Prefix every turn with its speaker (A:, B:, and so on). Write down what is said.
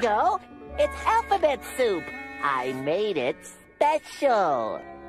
A: go. It's alphabet soup. I made it special.